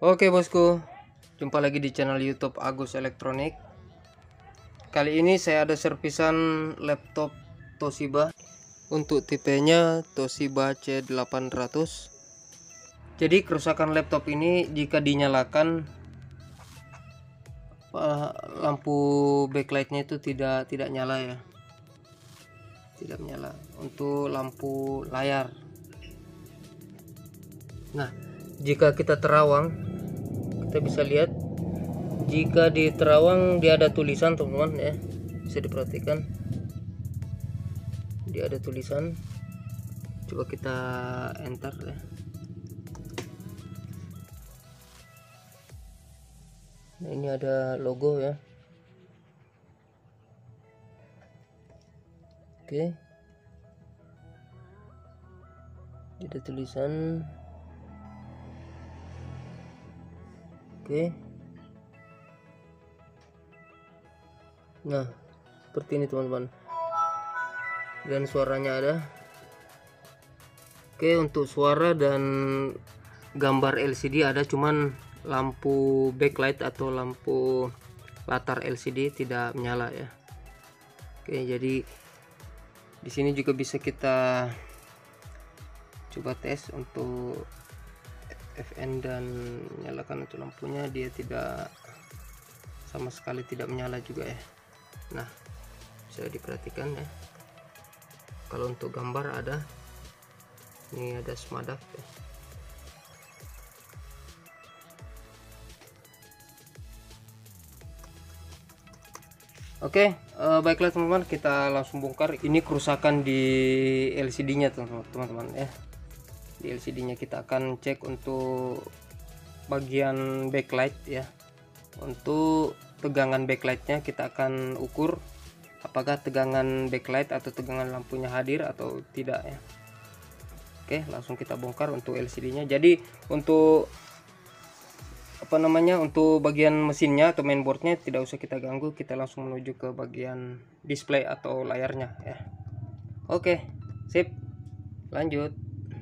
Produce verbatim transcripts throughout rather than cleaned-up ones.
Oke bosku, jumpa lagi di channel YouTube Agus Elektronik. Kali ini saya ada servisan laptop Toshiba untuk tipenya Toshiba C delapan ratus. Jadi kerusakan laptop ini jika dinyalakan lampu backlightnya itu tidak tidak nyala ya, tidak menyala untuk lampu layar. Nah, jika kita terawang, kita bisa lihat jika di terawang dia ada tulisan teman-teman ya, bisa diperhatikan dia ada tulisan. Coba kita enter ya. Nah, ini ada logo ya. Oke, ada tulisan. Oke, nah seperti ini teman-teman, dan suaranya ada. Oke, untuk suara dan gambar L C D ada, cuman lampu backlight atau lampu latar L C D tidak menyala ya. Oke, jadi di sini juga bisa kita coba tes untuk F N dan nyalakan untuk lampunya, dia tidak sama sekali tidak menyala juga ya. Nah, bisa diperhatikan ya, kalau untuk gambar ada, ini ada semadak ya. Oke, uh, baiklah teman-teman, kita langsung bongkar. Ini kerusakan di L C D nya teman-teman ya. Di L C D nya kita akan cek untuk bagian backlight ya. Untuk tegangan backlightnya kita akan ukur apakah tegangan backlight atau tegangan lampunya hadir atau tidak ya. Oke, langsung kita bongkar untuk L C D nya. Jadi untuk apa namanya, untuk bagian mesinnya atau mainboardnya tidak usah kita ganggu, kita langsung menuju ke bagian display atau layarnya ya. Oke, sip, lanjut.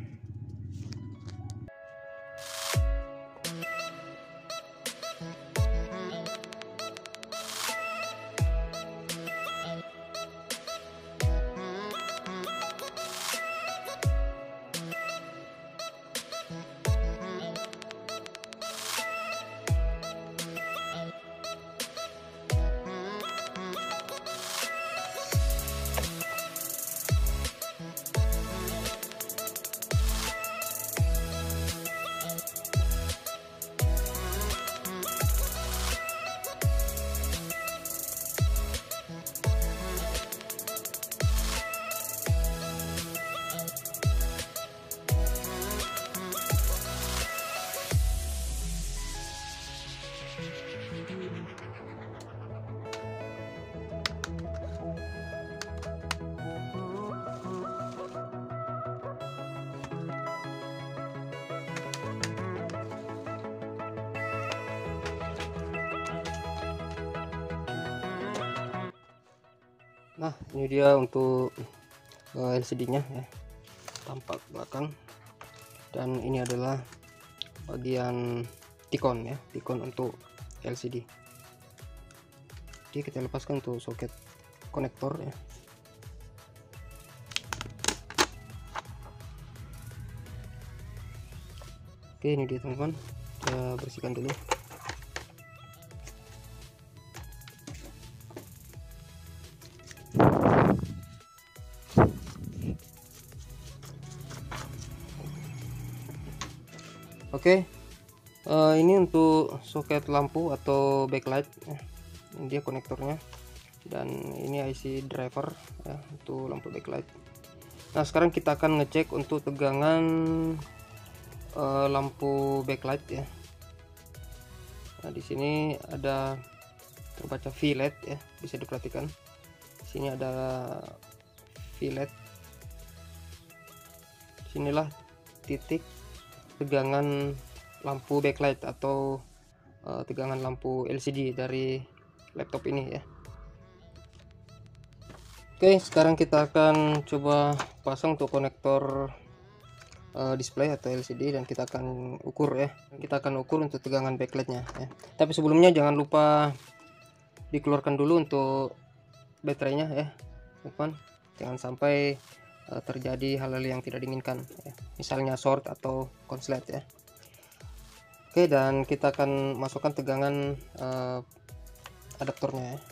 Nah, ini dia untuk uh, L C D nya ya, tampak belakang, dan ini adalah bagian tikon ya, tikon untuk L C D. Jadi kita lepaskan untuk soket konektor ya. Oke, ini dia teman-teman, kita bersihkan dulu. Oke, uh, ini untuk soket lampu atau backlight ya. Ini dia konektornya, dan ini I C driver ya untuk lampu backlight. Nah, sekarang kita akan ngecek untuk tegangan uh, lampu backlight ya. Nah, di sini ada terbaca V L E D ya, bisa diperhatikan. Di sini ada V L E D. Sinilah titik tegangan lampu backlight atau uh, tegangan lampu L C D dari laptop ini ya. Oke, sekarang kita akan coba pasang untuk konektor uh, display atau L C D, dan kita akan ukur ya. Kita akan ukur untuk tegangan backlightnya ya. Tapi sebelumnya jangan lupa dikeluarkan dulu untuk baterainya ya teman-teman. Jangan sampai uh, terjadi hal-hal yang tidak diinginkan ya. Misalnya short atau konslet ya. Oke, dan kita akan masukkan tegangan uh, adaptornya ya.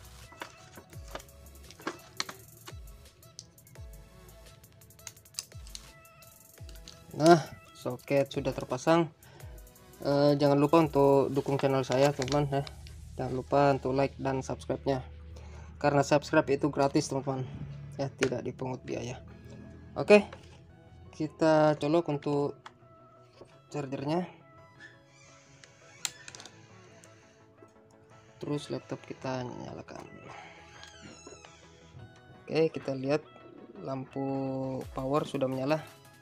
Nah, soket sudah terpasang. Uh, jangan lupa untuk dukung channel saya teman-teman ya. Jangan lupa untuk like dan subscribe nya, karena subscribe itu gratis teman-teman ya, tidak dipungut biaya. Oke, kita colok untuk chargernya, terus laptop kita nyalakan. Oke, kita lihat lampu power sudah menyala.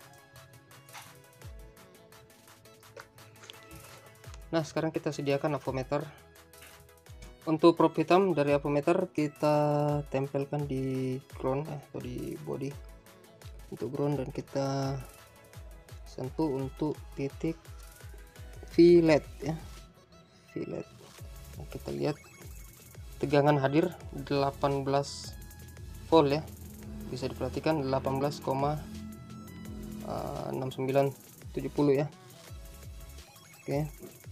Nah, sekarang kita sediakan avometer. Untuk prop hitam dari avometer kita tempelkan di ground atau di body untuk ground, dan kita sentuh untuk titik V-L E D ya, V-L E D. Nah, kita lihat tegangan hadir delapan belas volt ya, bisa diperhatikan delapan belas koma enam sembilan tujuh nol ya. Oke,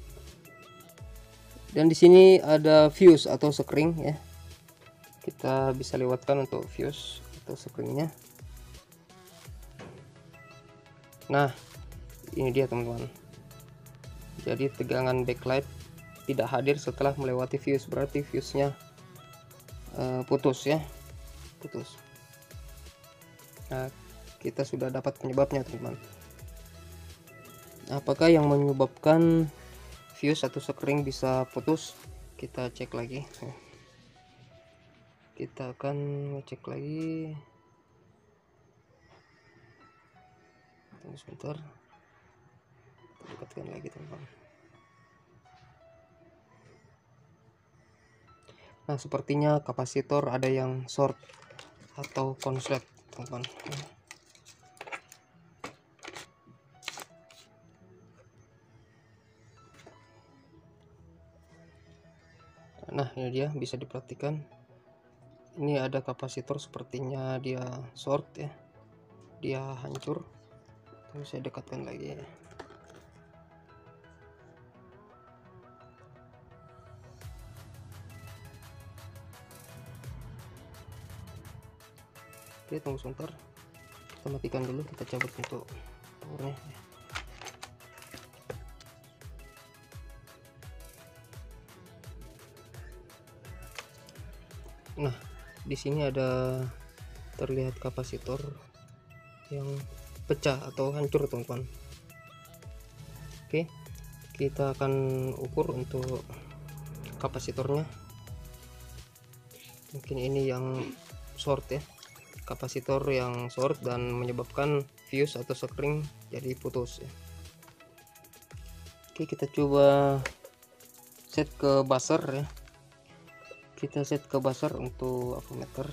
dan di sini ada fuse atau sekring ya, kita bisa lewatkan untuk fuse atau sekringnya. Nah, ini dia teman-teman, jadi tegangan backlight tidak hadir setelah melewati fuse, berarti fuse-nya uh, putus ya, putus. Nah, kita sudah dapat penyebabnya teman-teman. Apakah yang menyebabkan fuse atau sekring bisa putus? Kita cek lagi. Kita akan ngecek lagi. Tunggu sebentar. Kita dekatkan lagi teman-teman. Nah, sepertinya kapasitor ada yang short atau konslet teman-teman. Nah, ini dia, bisa diperhatikan. Ini ada kapasitor sepertinya dia short ya, dia hancur. Terus saya dekatkan lagi ya. Oke, tunggu sebentar, kita matikan dulu, kita cabut untuk powernya. Nah, di sini ada terlihat kapasitor yang pecah atau hancur teman-teman. Oke, kita akan ukur untuk kapasitornya. Mungkin ini yang short ya, kapasitor yang short dan menyebabkan fuse atau sekring jadi putus ya. Oke, kita coba set ke buzzer ya. Kita set ke buzzer untuk avometer.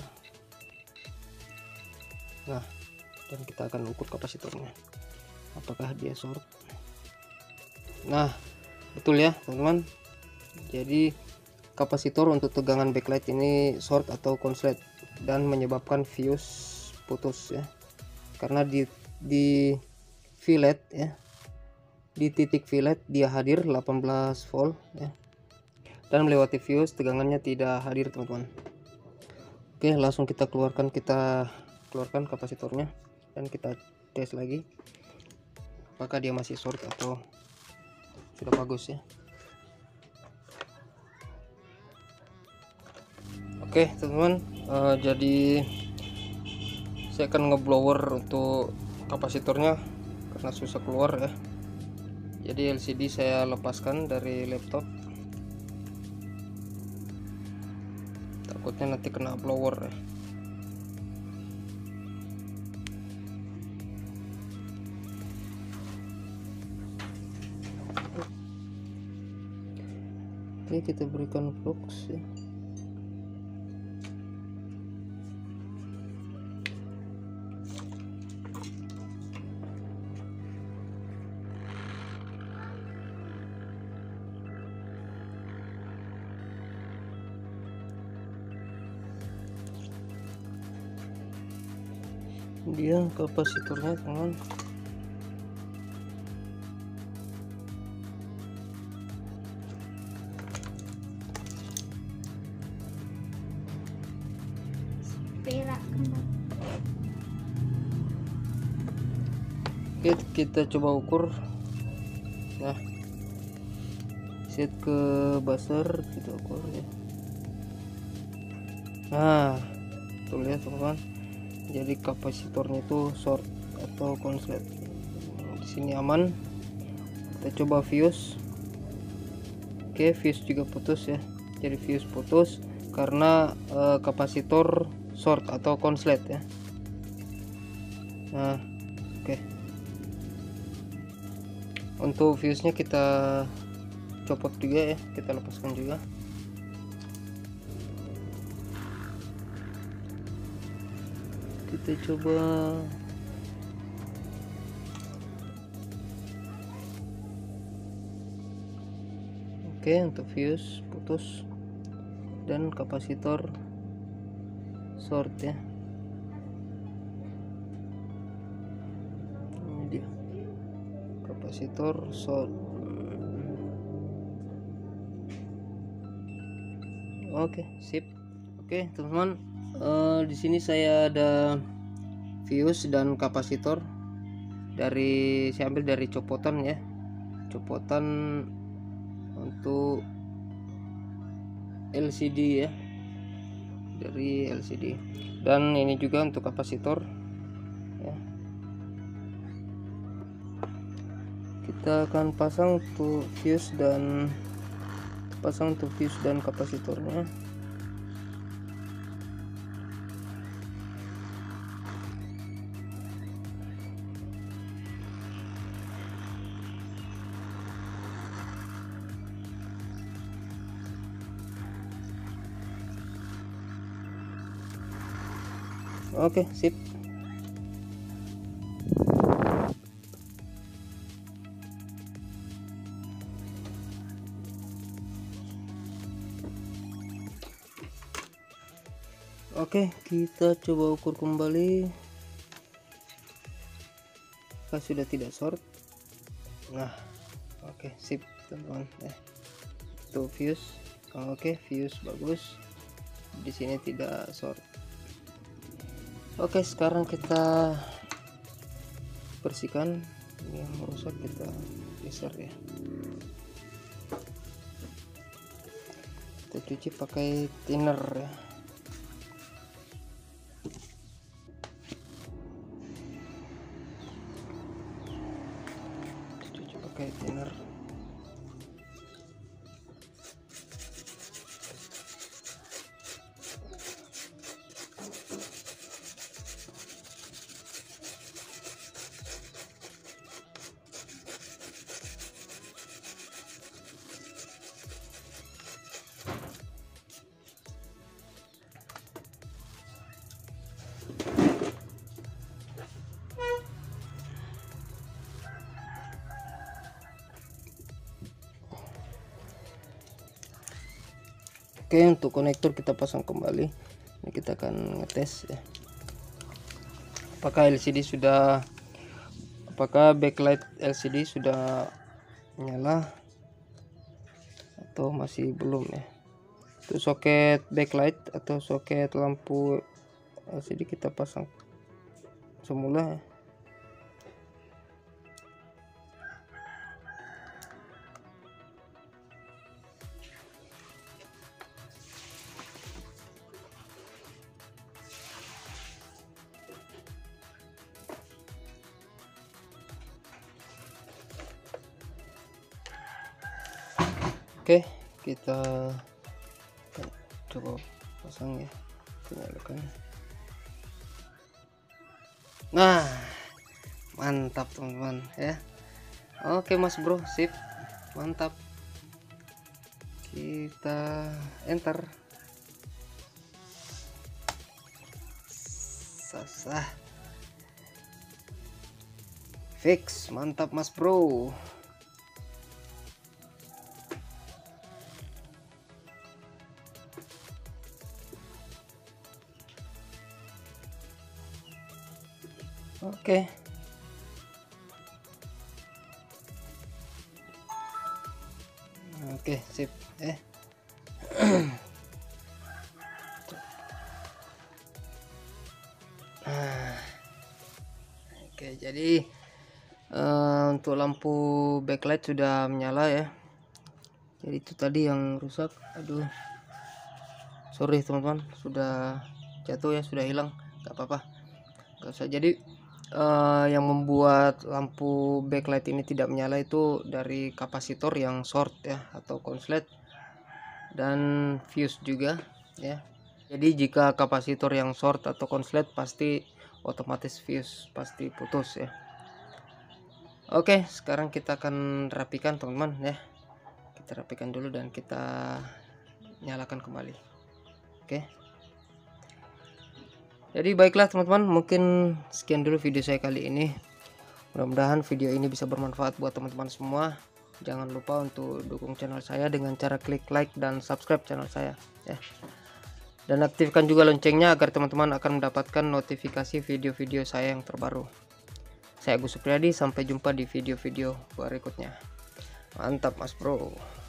Nah, dan kita akan ukur kapasitornya, apakah dia short. Nah, betul ya teman-teman, jadi kapasitor untuk tegangan backlight ini short atau konslet dan menyebabkan fuse putus ya, karena di di V-L E D ya, di titik V-L E D dia hadir delapan belas volt ya, dan melewati fuse tegangannya tidak hadir teman-teman. Oke, langsung kita keluarkan kita keluarkan kapasitornya dan kita tes lagi apakah dia masih short atau sudah bagus ya. Oke teman-teman, uh, jadi saya akan ngeblower untuk kapasitornya karena susah keluar ya. Jadi L C D saya lepaskan dari laptop, takutnya nanti kena blower ya. Oke, kita berikan flux ya. dia kapasitornya teman. Perak kembali. Oke, kita coba ukur. Nah, set ke buzzer, kita ukur ya. Nah, tuh lihat teman-teman, jadi kapasitornya itu short atau konslet. Di sini aman. Kita coba fuse. Oke, fuse juga putus ya. Jadi fuse putus karena eh, kapasitor short atau konslet ya. Nah, oke. Untuk fuse nya kita copot juga ya, kita lepaskan juga. Kita coba. Oke, untuk fuse putus dan kapasitor short ya. Ini dia kapasitor short. Oke, sip. Oke teman-teman, uh, di sini saya ada fuse dan kapasitor dari, saya ambil dari copotan ya, copotan untuk L C D ya, dari L C D, dan ini juga untuk kapasitor ya. Kita akan pasang untuk fuse dan pasang untuk fuse dan kapasitornya. Oke, sip. Oke, kita coba ukur kembali. Apakah sudah tidak short? Nah, oke, sip teman-teman. Eh, tuh fuse. Oke, fuse bagus. Di sini tidak short. Oke, sekarang kita bersihkan. Ini yang merusak, kita geser ya. Kita cuci pakai thinner ya. Cuci pakai thinner. Oke, untuk konektor kita pasang kembali. Ini kita akan ngetes ya, apakah L C D sudah, apakah backlight L C D sudah nyala atau masih belum ya. Untuk soket backlight atau soket lampu L C D kita pasang semula ya. Oke, kita coba pasang ya, nyalakan. Nah, mantap teman-teman ya. Oke Mas Bro, sip, mantap. Kita enter. Sasah. Fix, mantap Mas Bro. Oke. Oke, sip. Eh. Oke, jadi uh, untuk lampu backlight sudah menyala ya. Jadi itu tadi yang rusak. Aduh, sorry teman-teman, sudah jatuh ya, sudah hilang, nggak apa-apa, nggak usah. Jadi uh, yang membuat lampu backlight ini tidak menyala itu dari kapasitor yang short ya, atau konslet, dan fuse juga ya. Jadi jika kapasitor yang short atau konslet, pasti otomatis fuse pasti putus ya. Oke, sekarang kita akan rapikan teman-teman ya. Kita rapikan dulu dan kita nyalakan kembali. Oke. Jadi baiklah teman-teman, mungkin sekian dulu video saya kali ini. Mudah-mudahan video ini bisa bermanfaat buat teman-teman semua. Jangan lupa untuk dukung channel saya dengan cara klik like dan subscribe channel saya ya. Dan aktifkan juga loncengnya agar teman-teman akan mendapatkan notifikasi video-video saya yang terbaru. Saya Agus Supriyadi, sampai jumpa di video-video berikutnya. Mantap Mas Bro.